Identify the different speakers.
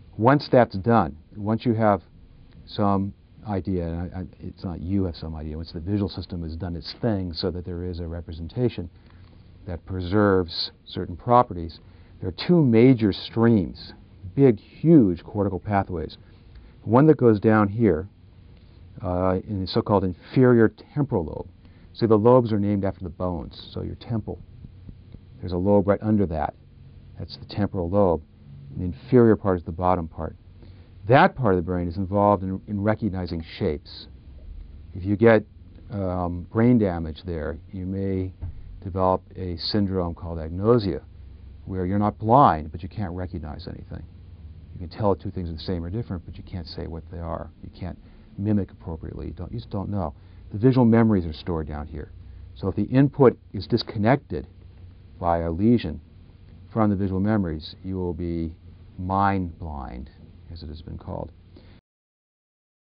Speaker 1: Once that's done, once you have some idea, and it's not you have some idea, once the visual system has done its thing so that there is a representation that preserves certain properties, there are two major streams, big, huge cortical pathways. One that goes down here in the so-called inferior temporal lobe. So the lobes are named after the bones. So your temple, there's a lobe right under that. That's the temporal lobe. The inferior part is the bottom part. That part of the brain is involved in recognizing shapes. If you get brain damage there, you may develop a syndrome called agnosia, where you're not blind, but you can't recognize anything. You can tell two things are the same or different, but you can't say what they are. You can't mimic appropriately. You just don't know. The visual memories are stored down here. So if the input is disconnected by a lesion from the visual memories, you will be mind blind, as it has been called.